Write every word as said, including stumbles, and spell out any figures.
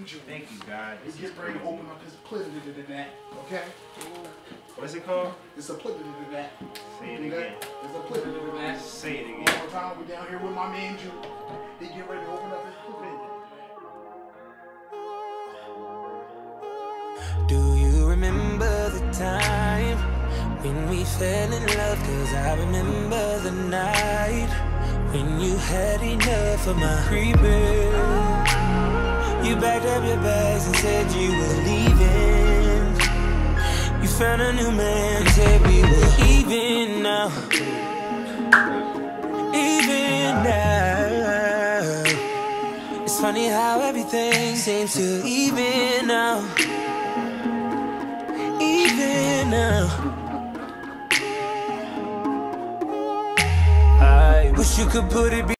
Julian. Thank you, God. He's getting ready to open up his plitted in that, okay? What's it called? It's a plitted in that. Say it again. It's a plitted in that. Say it again. One more time, we're down here with my man Julian. He getting ready to open up his plitted. Do you remember the time when we fell in love? Cause I remember the night when you had enough of my creeping. You backed up your bags and said you were leaving. You found a new man, said we were even now. Even now. It's funny how everything seems to even now. Even now. I wish you could put it